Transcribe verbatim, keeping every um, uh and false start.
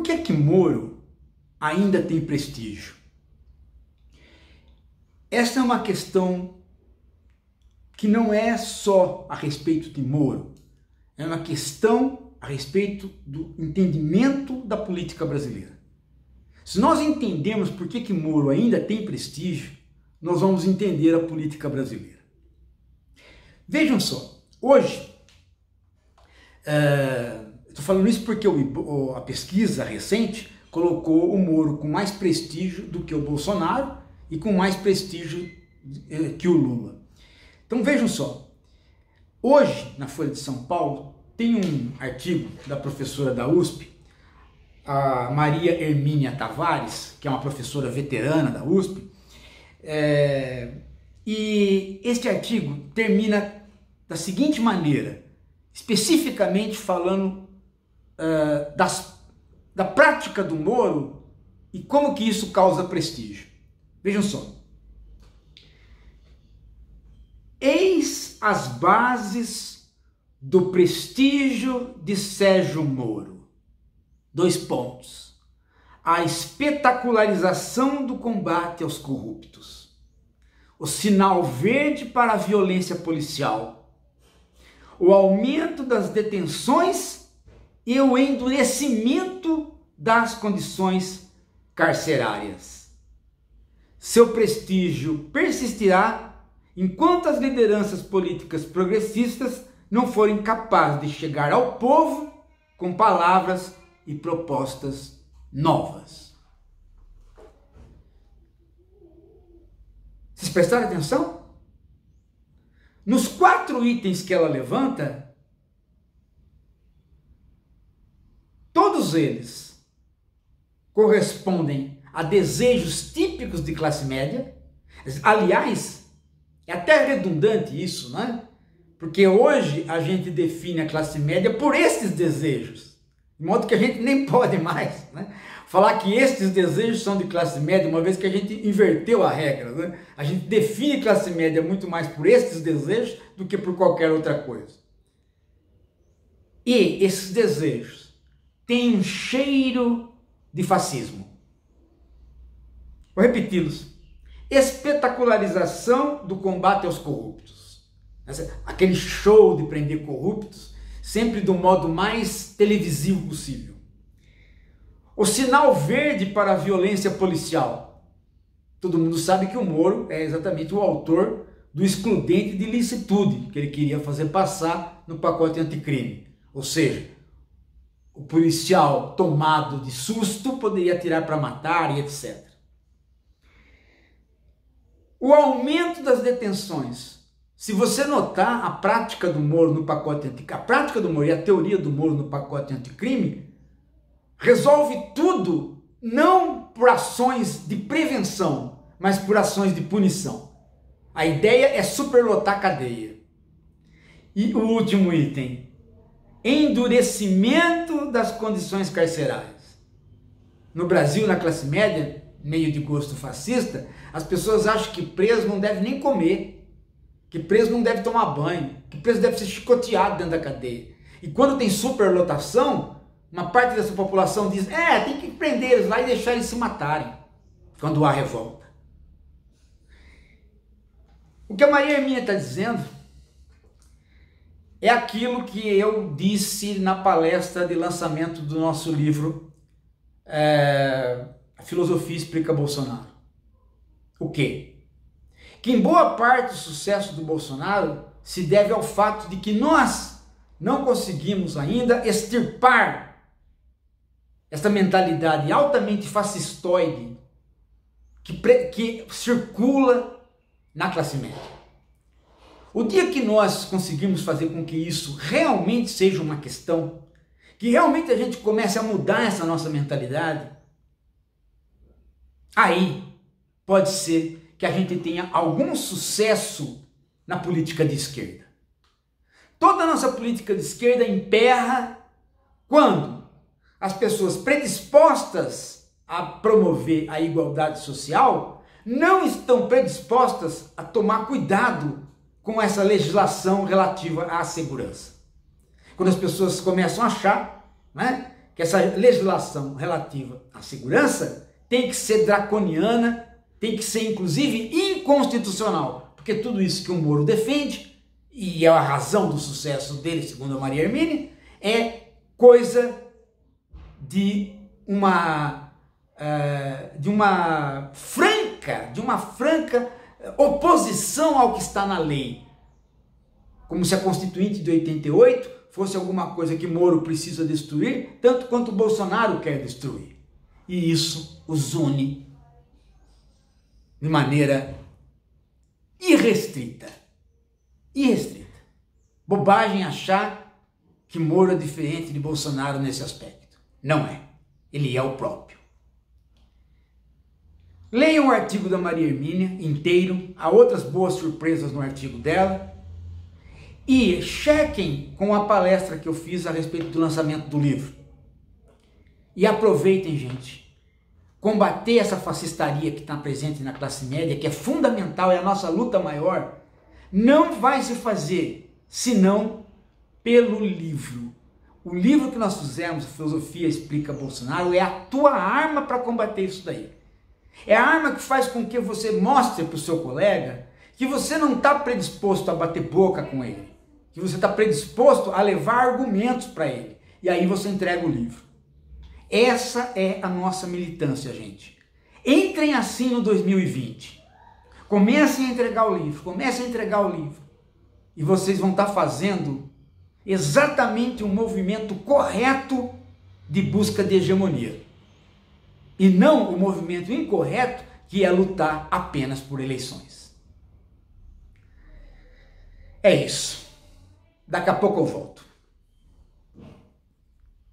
Por que que Moro ainda tem prestígio? Essa é uma questão que não é só a respeito de Moro, é uma questão a respeito do entendimento da política brasileira. Se nós entendemos por que que Moro ainda tem prestígio, nós vamos entender a política brasileira. Vejam só, hoje, estou uh, falando isso porque o, a pesquisa recente colocou o Moro com mais prestígio do que o Bolsonaro e com mais prestígio uh, que o Lula. Então vejam só, hoje na Folha de São Paulo tem um artigo da professora da U S P, a Maria Hermínia Tavares, que é uma professora veterana da U S P, é, e este artigo termina da seguinte maneira, especificamente falando uh, das, da prática do Moro e como que isso causa prestígio. Vejam só. Eis as bases do prestígio de Sérgio Moro. Dois pontos. A espetacularização do combate aos corruptos. O sinal verde para a violência policial. O aumento das detenções e o endurecimento das condições carcerárias. Seu prestígio persistirá enquanto as lideranças políticas progressistas não forem capazes de chegar ao povo com palavras e propostas novas. Vocês prestaram atenção? Nos quatro itens que ela levanta, todos eles correspondem a desejos típicos de classe média. Aliás, é até redundante isso, né? Porque hoje a gente define a classe média por esses desejos, de modo que a gente nem pode mais, né, falar que estes desejos são de classe média, uma vez que a gente inverteu a regra, né? A gente define classe média muito mais por estes desejos do que por qualquer outra coisa. E esses desejos têm um cheiro de fascismo. Vou repeti-los. Espetacularização do combate aos corruptos. Aquele show de prender corruptos, sempre do modo mais televisivo possível. O sinal verde para a violência policial. Todo mundo sabe que o Moro é exatamente o autor do excludente de ilicitude que ele queria fazer passar no pacote anticrime. Ou seja, o policial tomado de susto poderia atirar para matar e etcétera. O aumento das detenções. Se você notar a prática do Moro no pacote anticrime, a prática do Moro e a teoria do Moro no pacote anticrime, resolve tudo não por ações de prevenção, mas por ações de punição. A ideia é superlotar a cadeia. E o último item, endurecimento das condições carcerárias. No Brasil, na classe média, meio de gosto fascista, as pessoas acham que preso não deve nem comer, que preso não deve tomar banho, que preso deve ser chicoteado dentro da cadeia. E quando tem superlotação, uma parte dessa população diz, é, tem que prender eles lá e deixar eles se matarem, quando há revolta. O que a Maria Hermínia está dizendo é aquilo que eu disse na palestra de lançamento do nosso livro, é, A Filosofia Explica Bolsonaro. O quê? Que em boa parte do sucesso do Bolsonaro se deve ao fato de que nós não conseguimos ainda extirpar essa mentalidade altamente fascistoide que, que circula na classe média. O dia que nós conseguimos fazer com que isso realmente seja uma questão, que realmente a gente comece a mudar essa nossa mentalidade, aí pode ser que a gente tenha algum sucesso na política de esquerda. Toda a nossa política de esquerda emperra quando as pessoas predispostas a promover a igualdade social não estão predispostas a tomar cuidado com essa legislação relativa à segurança. Quando as pessoas começam a achar, né, que essa legislação relativa à segurança tem que ser draconiana, tem que ser inclusive inconstitucional, porque tudo isso que o Moro defende, e é a razão do sucesso dele, segundo a Maria Hermínia, é coisa de uma, uh, de uma franca, de uma franca oposição ao que está na lei. Como se a Constituinte de oitenta e oito fosse alguma coisa que Moro precisa destruir, tanto quanto Bolsonaro quer destruir. E isso os une de maneira irrestrita. Irrestrita. Bobagem achar que Moro é diferente de Bolsonaro nesse aspecto. Não é. Ele é o próprio. Leiam o artigo da Maria Hermínia inteiro, há outras boas surpresas no artigo dela, e chequem com a palestra que eu fiz a respeito do lançamento do livro. E aproveitem, gente. Combater essa fascistaria que está presente na classe média, que é fundamental, é a nossa luta maior, não vai se fazer senão pelo livro. O livro que nós fizemos, a Filosofia Explica Bolsonaro, é a tua arma para combater isso daí. É a arma que faz com que você mostre para o seu colega que você não está predisposto a bater boca com ele, que você está predisposto a levar argumentos para ele, e aí você entrega o livro. Essa é a nossa militância, gente. Entrem assim no dois mil e vinte. Comecem a entregar o livro, comecem a entregar o livro. E vocês vão estar fazendo exatamente um movimento correto de busca de hegemonia. E não o movimento incorreto, que é lutar apenas por eleições. É isso. Daqui a pouco eu volto.